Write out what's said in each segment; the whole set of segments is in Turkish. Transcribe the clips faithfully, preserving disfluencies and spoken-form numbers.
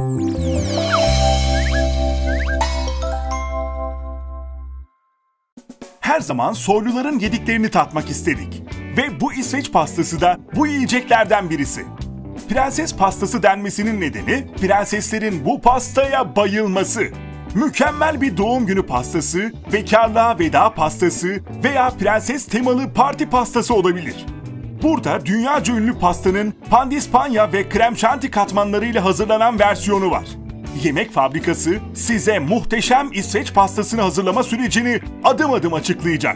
Her zaman soyluların yediklerini tatmak istedik. Ve bu İsveç pastası da bu yiyeceklerden birisi. Prenses pastası denmesinin nedeni prenseslerin bu pastaya bayılması. Mükemmel bir doğum günü pastası, bekarlığa veda pastası veya prenses temalı parti pastası olabilir. Burada dünyaca ünlü pastanın pandispanya ve krem şanti katmanlarıyla hazırlanan versiyonu var. Yemek Fabrikası size muhteşem İsveç pastasını hazırlama sürecini adım adım açıklayacak.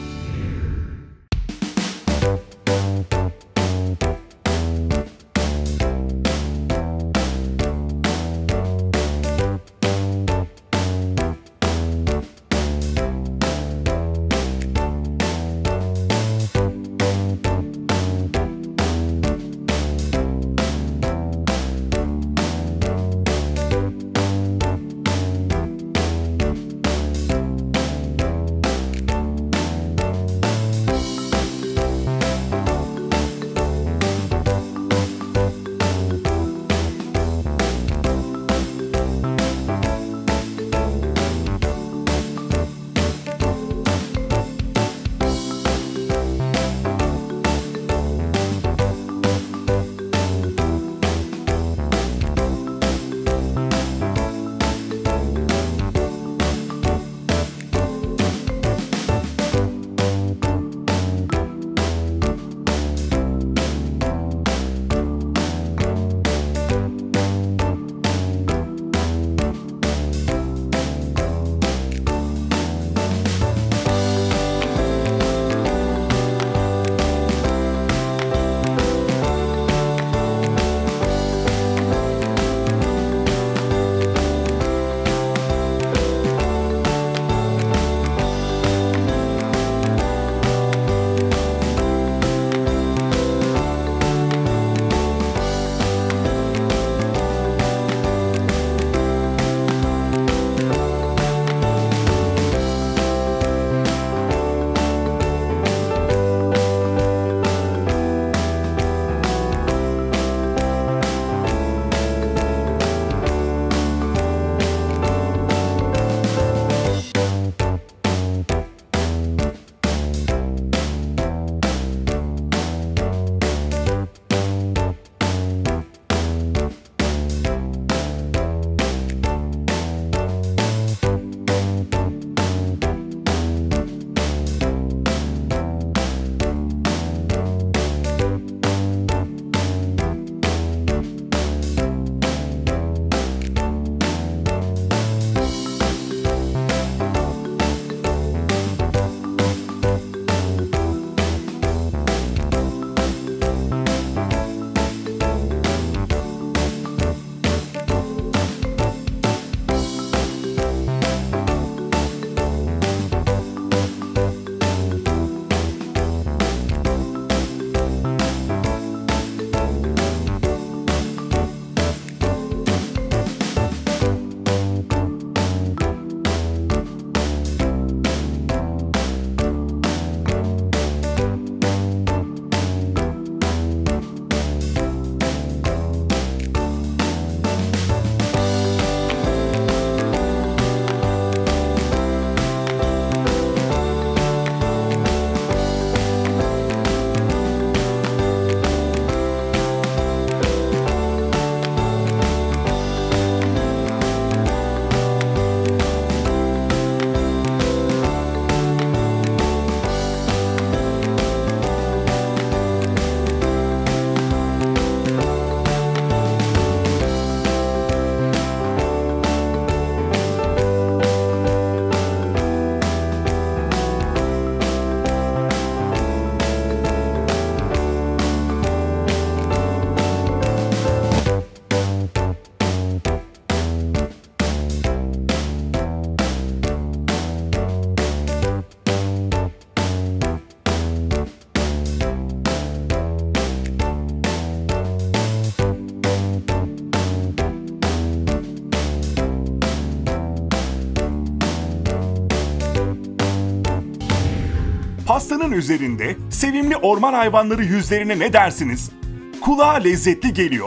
Pastanın üzerinde sevimli orman hayvanları yüzlerine ne dersiniz? Kulağa lezzetli geliyor,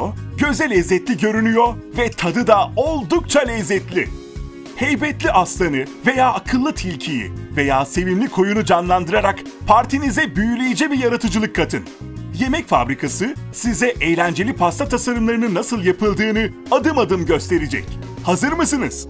göze lezzetli görünüyor ve tadı da oldukça lezzetli. Heybetli aslanı veya akıllı tilkiyi veya sevimli koyunu canlandırarak partinize büyüleyici bir yaratıcılık katın. Yemek Fabrikası size eğlenceli pasta tasarımlarının nasıl yapıldığını adım adım gösterecek. Hazır mısınız?